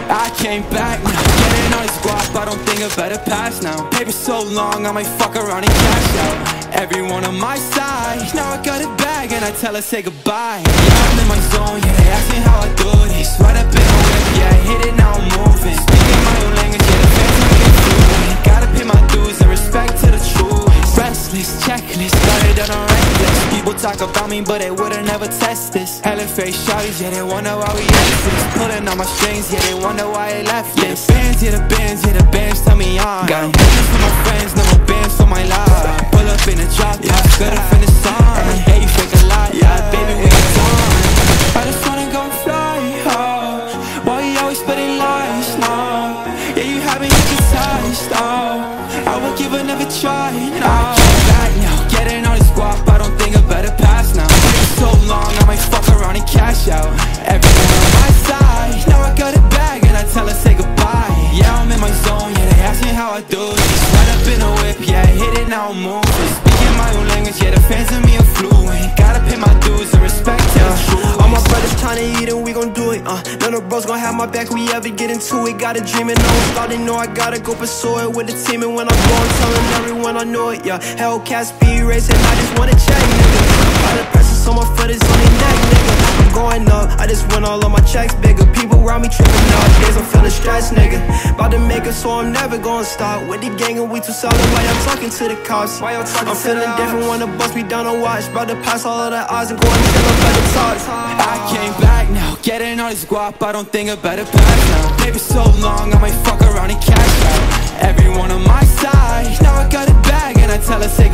I came back now, getting all this guap, I don't think I better pass now. Paper so long, I might fuck around and cash out. Everyone on my side, now I got it back and I tell her say goodbye. Yeah, I'm in my zone, yeah, they ask me how I do this. Right up in the whip, yeah, I hit it, now I'm moving. Speaking my own language, yeah, the fans are getting fluent. Gotta pay my dues and respect to the truth. Restless, checklist, started on a reckless. People talk about me, but they would've never test this. Hella face shawties, yeah, they wonder why we exist. Pulling on my strings, yeah, they wonder why I left this. Yeah, the bands tell me on. Got them bands for my friends, no more bands for my life. Pull up in a drop, yeah, better finish on. Hey, you fake a lot, yeah, baby, we get done. I just wanna go fly, oh. Why you always spreading lies, no? Yeah, you haven't hypnotized, oh. I will give another try, no. I came back now, getting all this guap, I don't think I better pass now. It's so long, I might fuck around and cash out. Everyone on my side, now I got it back and I tell her say goodbye. Yeah, I'm in my zone, yeah, they ask me how I do this. Right up in a whip, yeah, I hit it, now I'm moving. Speaking my own language, yeah, the fans of me are fluent. Gotta pay my dues and respect to the truth. All my brothers tryna eat and we gon' do it, None of bros gon' have my back, we ever get into it. Got a dream and no one thought they know I gotta go pursue it with the team. And when I'm going, telling everyone I know it, yeah. Hellcat speed racing, I just wanna check, nigga. All the pressure so my foot is on their neck, nigga. I'm going up, I just went all of my checks bigger. People around me tripping nowadays, I'm feeling stressed, nigga. About to make it so I'm never gonna stop. With the gang and we too solid, why I'm talking to the cops? I'm feeling different when the bust me down to watch. About to pass all of the odds and go and chill up at the top. I came back now, getting all this guap, I don't think I better pass now. Paper so long, I might fuck around and cash out. Everyone on my side, now I got it back and I tell her say